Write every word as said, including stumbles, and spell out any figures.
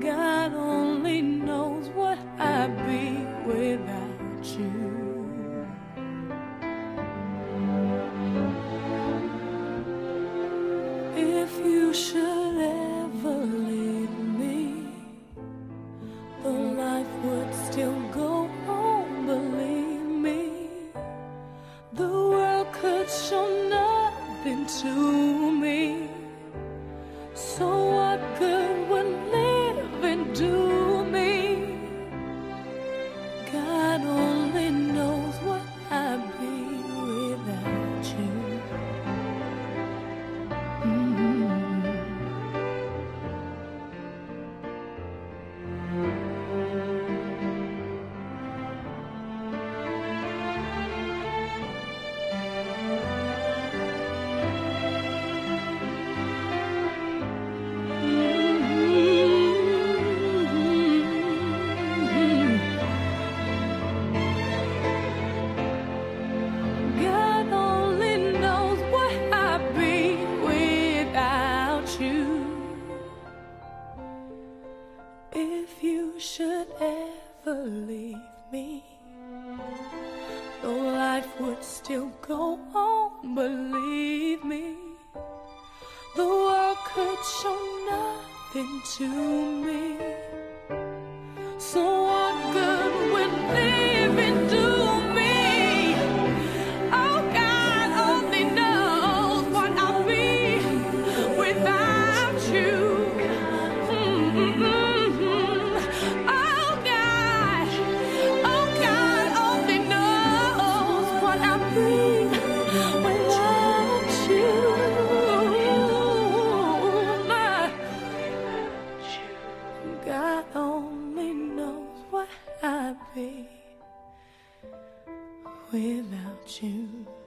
God only knows what I'd be without you. If you should ever leave me, the life would still go on, believe me. The world could show nothing to me. So what good would living do me? God only knows what I'd be without you. If you should ever leave me, the life would still go on, believe me. The world could show nothing to me. So what good would living do me? Oh, God only knows what I'll be without you. Mm-mm-mm. God only knows what I'd be without you.